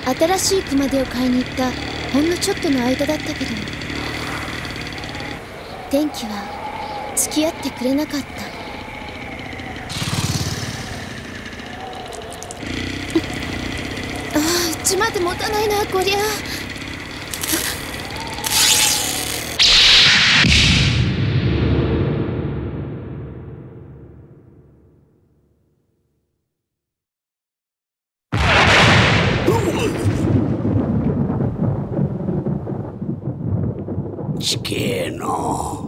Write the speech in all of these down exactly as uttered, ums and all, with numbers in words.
新しい熊手を買いに行ったほんのちょっとの間だったけど、天気は付き合ってくれなかった。ああ、うちまで持たないなこりゃ。 ちけえの。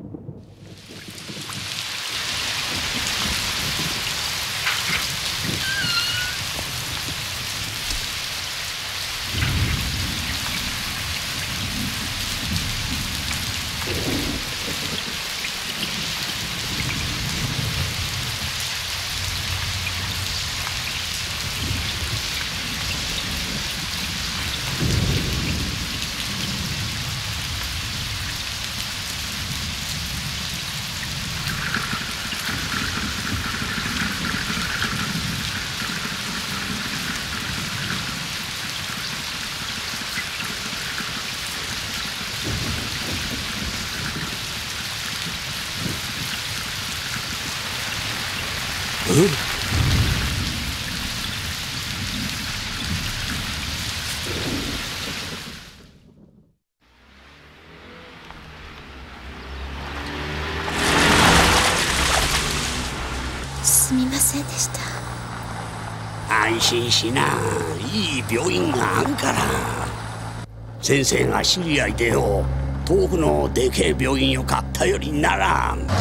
すみませんでした。 安心しな、いい病院があるから。先生が知り合いでよ、遠くのでけえ病院よかったよりならん。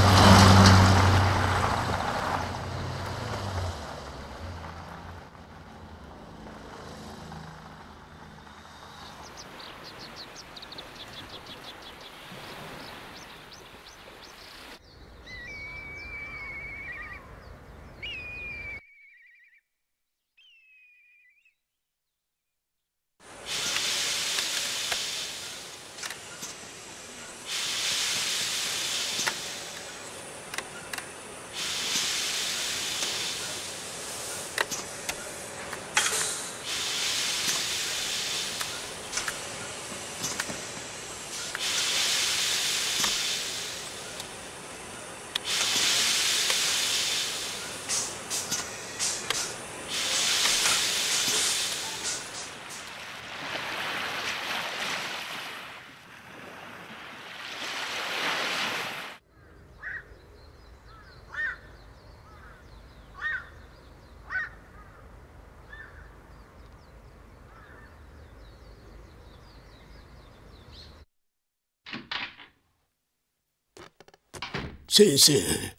先生。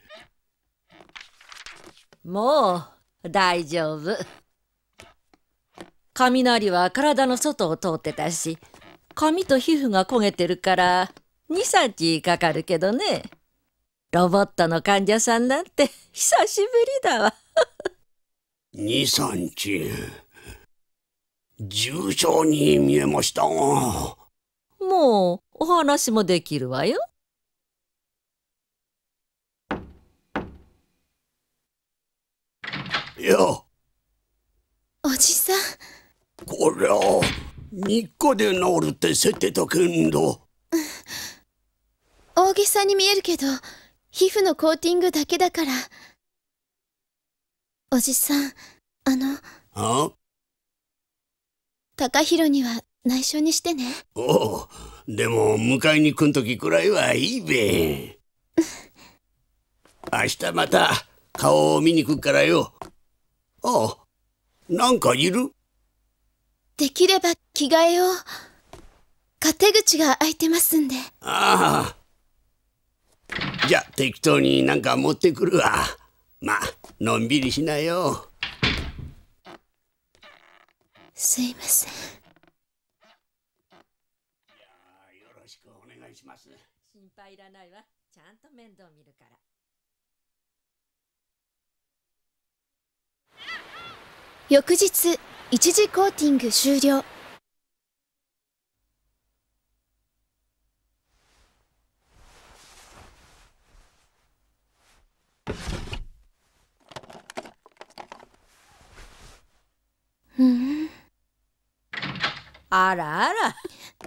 もう大丈夫。雷は体の外を通ってたし、髪と皮膚が焦げてるからに、さんにちかかるけどね。ロボットの患者さんなんて久しぶりだわ。 に、さんにち。重症に見えましたが。 もうお話もできるわよ。 いや、 おじさん。 こりゃみっかで治るってせってたけんど。 大げさに見えるけど皮膚のコーティングだけだから。おじさん、あのあ高弘には内緒にしてね。 おう、でも迎えに来んときくらいはいいべ。明日また顔を見に来るからよ。ああ、なんかいる？ できれば着替えを。勝手口が開いてますんで。 ああ。じゃあ適当になんか持ってくるわ。まあのんびりしなよ。 すいません。 いや、よろしくお願いします。 心配いらないわ。ちゃんと面倒見るから。 翌日、一次コーティング終了。うん。 あらあら。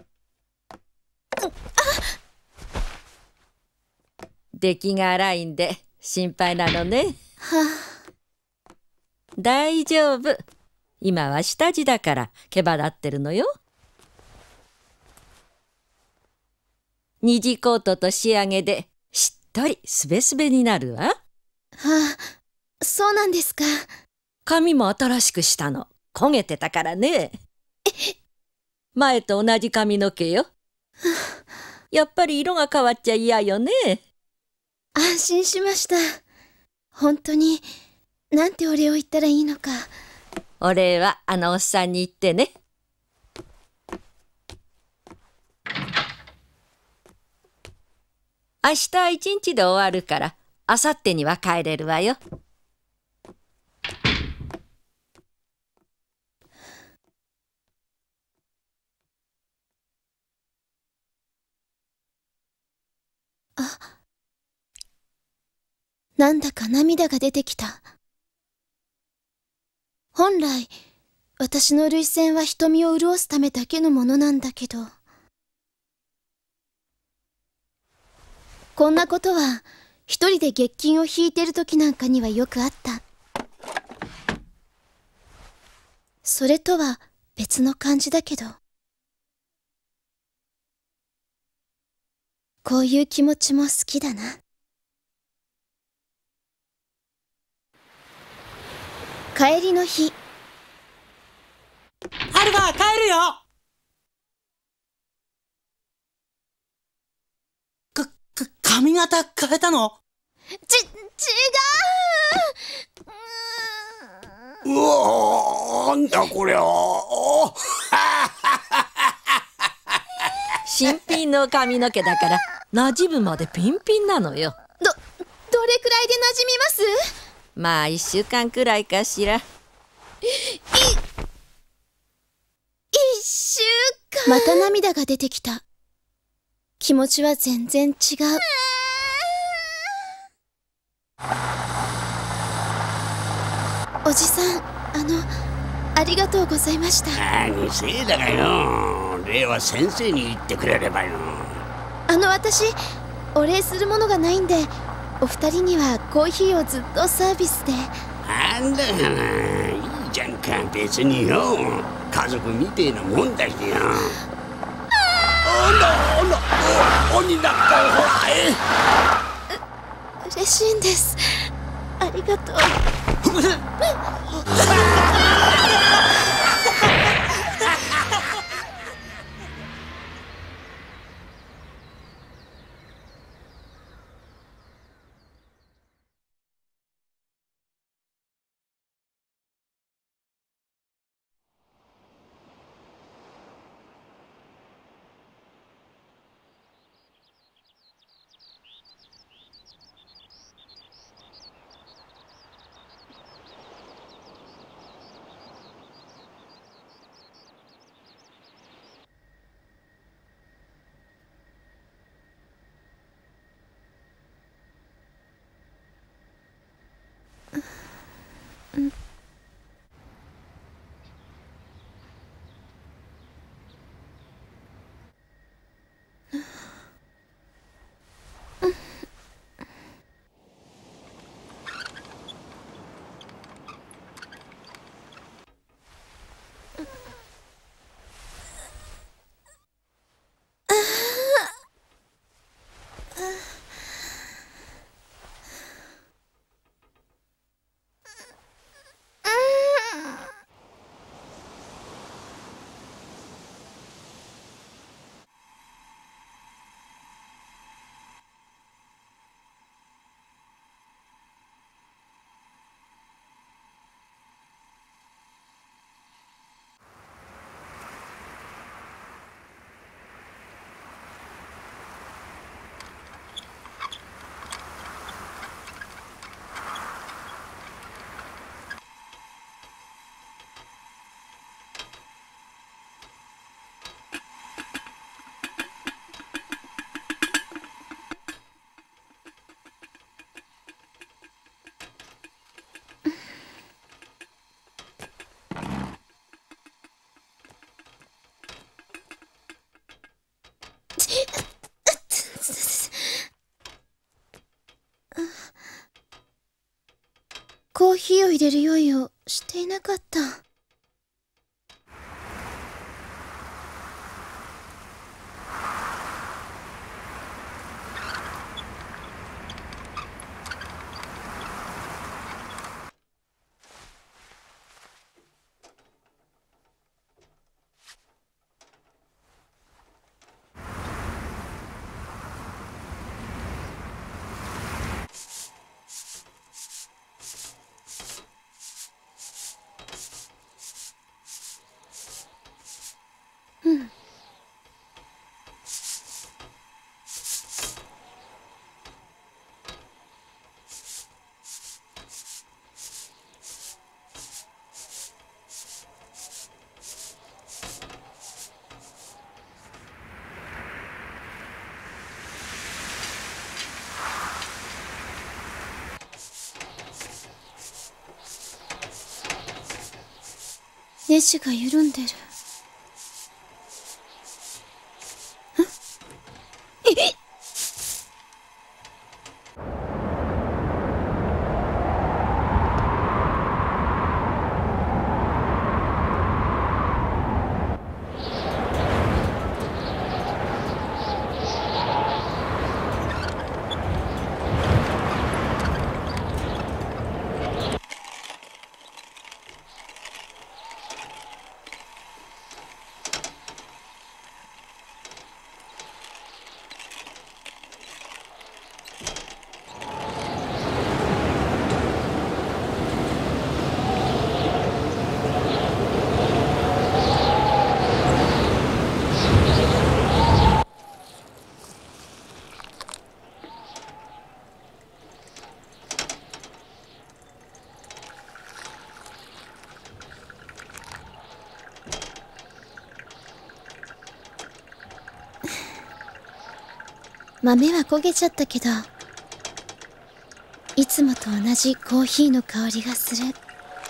出来が荒いんで心配なのね。 はあ、 大丈夫。今は下地だから毛羽立ってるのよ。二次コートと仕上げでしっとりすべすべになるわ。 はあ、そうなんですか。 髪も新しくしたの。焦げてたからね。前と同じ髪の毛よ。やっぱり色が変わっちゃ嫌よね。 安心しました。本当に、なんてお礼を言ったらいいのか。 お礼はあのおっさんに言ってね。明日は一日で終わるから、あさってには帰れるわよ。 なんだか涙が出てきた。本来、私の涙腺は瞳を潤すためだけのものなんだけど。こんなことは、一人で月金を引いてる時なんかにはよくあった。それとは別の感じだけど。こういう気持ちも好きだな。帰りの日。 アルファ帰るよ。か、か、髪型変えたの？ ち、違う。 うわー、なんだこりゃ。 新品の髪の毛だから馴染むまでピンピンなのよ。 ど、どれくらいで馴染みます？ まあ一週間くらいかしら。い一週間。また涙が出てきた。気持ちは全然違う。おじさん、あの、ありがとうございました。 何せいだがよ。礼は先生に言ってくれればよ。 あの、私、お礼するものがないんで、お二人にはコーヒーをずっとサービスで。 あんだがな、いいじゃんか、別によ。家族みてえなもんだしよ。あんだ、あんだ、鬼だったよ、ほら、え。 う、嬉しいんです。ありがとう。 れる用意をしていなかった。うん。ネジが緩んでる。えっ！豆は焦げちゃったけど、いつもと同じコーヒーの香りがする。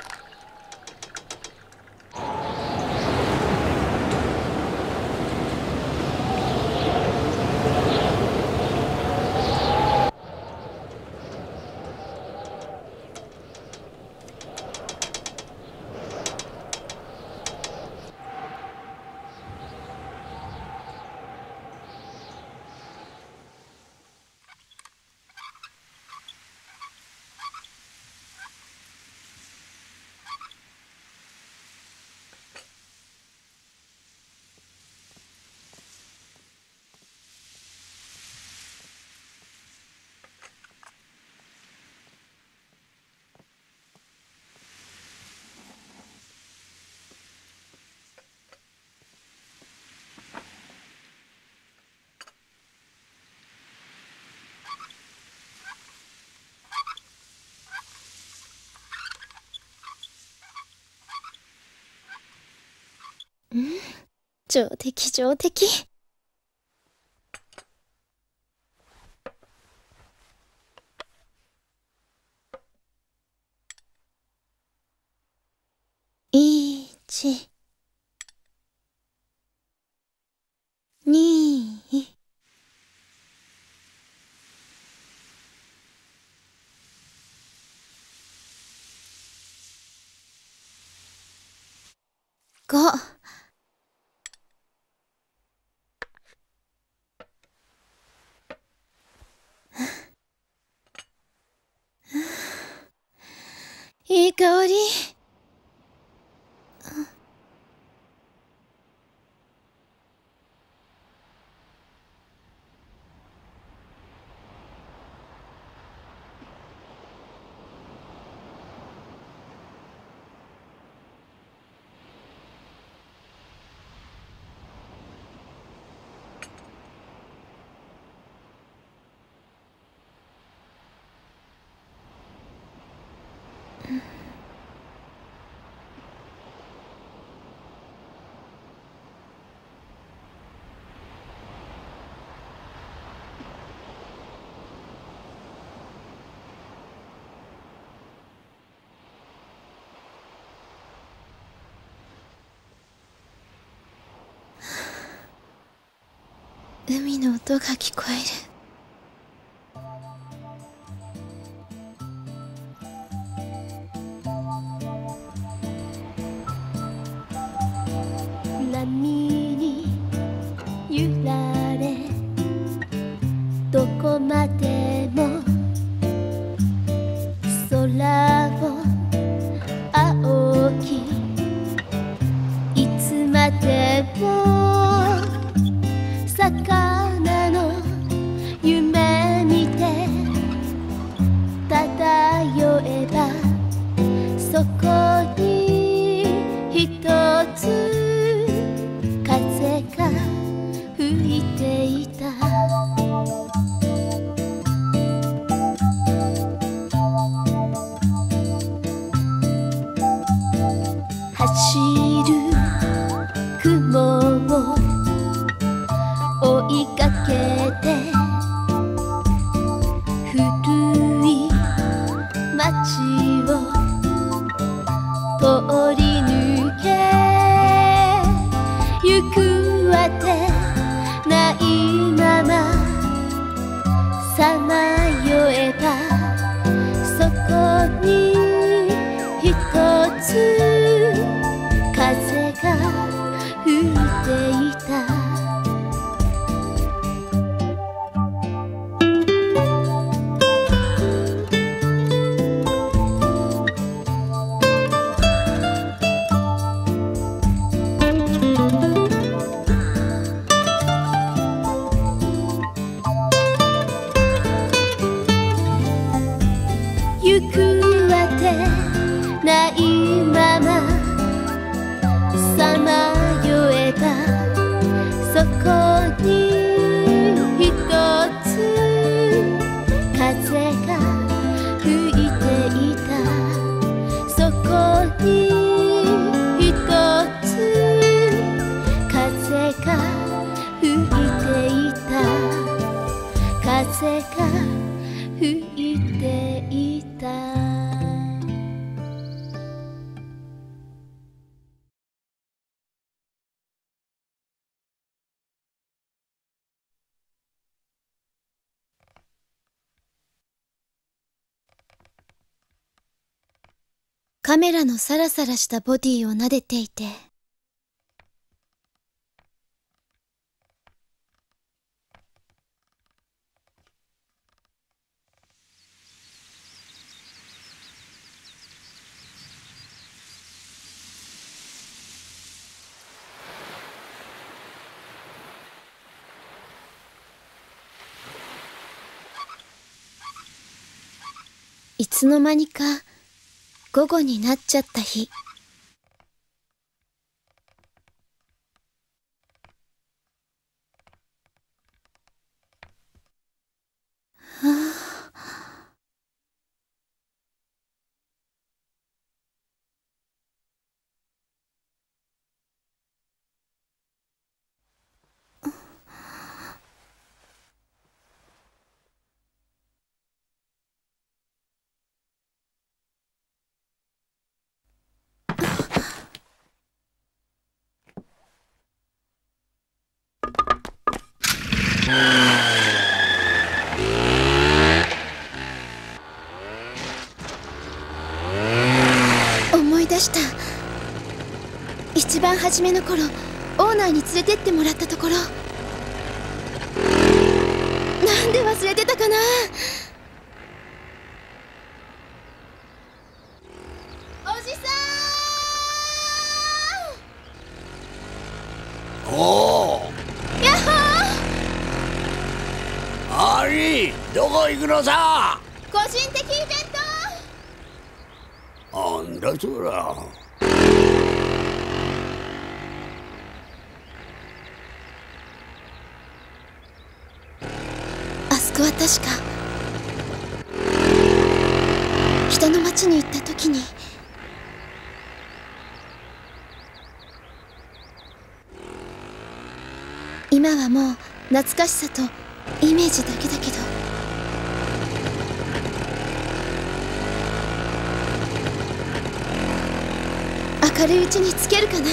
うん、上出来上出来。いち、に、ご。いい香り。海の音が聞こえる。 を魚の夢見て漂えばそこにひとつ風が吹いていた。走る雲を追いかけて古い街を通り抜け行くあてないままさまよえばそこにひとつ風が吹いていた。行くあてないままさまよえばそこにひとつ風が吹いていた。そこにひとつ風が吹いていた。風が吹いていた。カメラのサラサラしたボディを撫でていて、いつの間にか午後になっちゃった日。はあ、思い出した。一番初めの頃オーナーに連れてってもらったところ。なんで忘れてたかな。おじさおお、 ん、ヤッホー。 アリー、どこ行くのさ。 個人的イベント。 なんだそら。 あそこは確か北の町に行った時に。今はもう懐かしさとイメージだけだけど、明るいうちにつけるかな。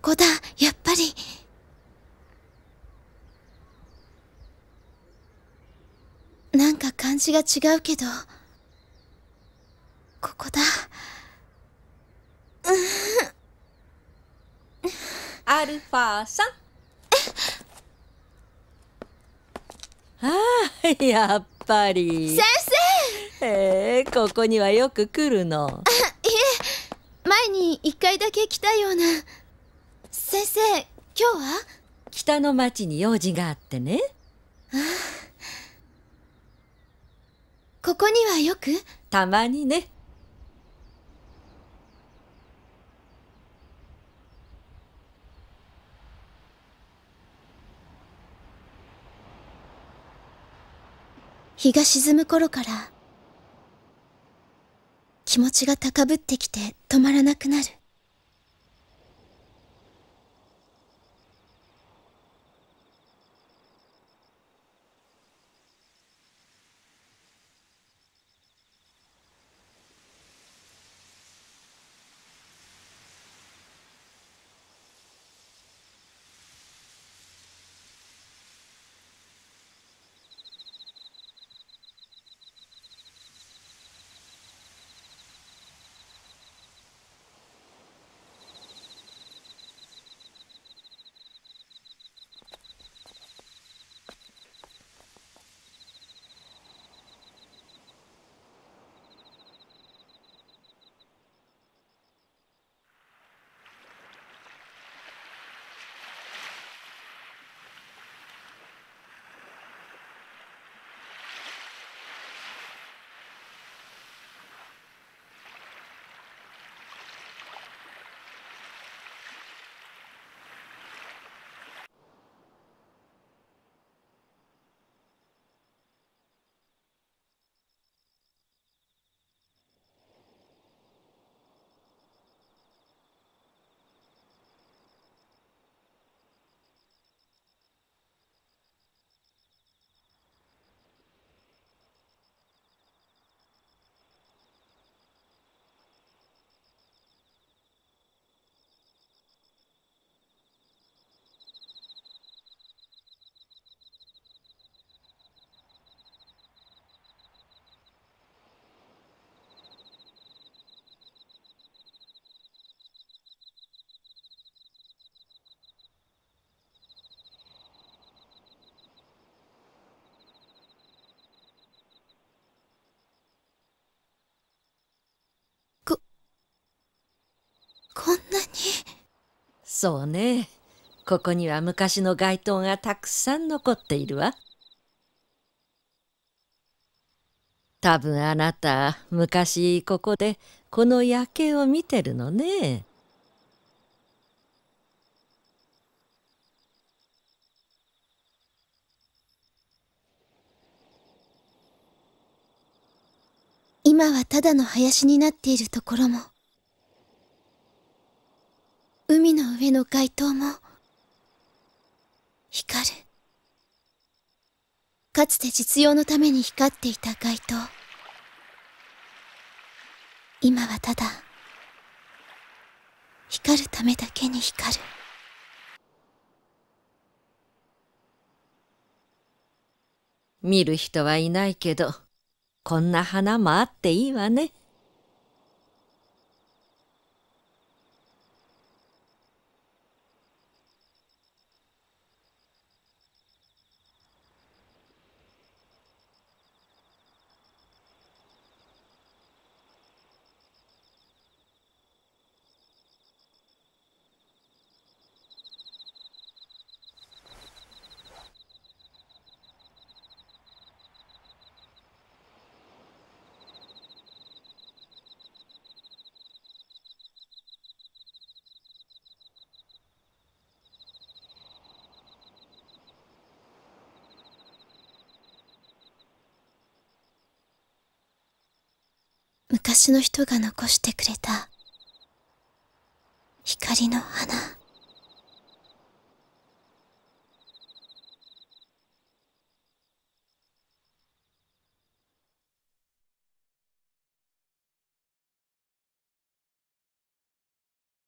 こだ、やっぱり。なんか感じが違うけど、ここだ。 アルファさん。ああ、やっぱり。 先生。 へえ、ここにはよく来るの。 あ、いえ、前に一回だけ来たような。先生、今日は？ 北の町に用事があってね。 ああ、ここにはよく？ たまにね。 日が沈む頃から気持ちが高ぶってきて止まらなくなる。こんなに。 そうね。ここには昔の街灯がたくさん残っているわ。多分あなた昔ここでこの夜景を見てるのね。 今はただの林になっているところも、海の上の街灯も光る。かつて実用のために光っていた街灯、今はただ光るためだけに光る。 見る人はいないけど、こんな花もあっていいわね。 昔の人が残してくれた光の花。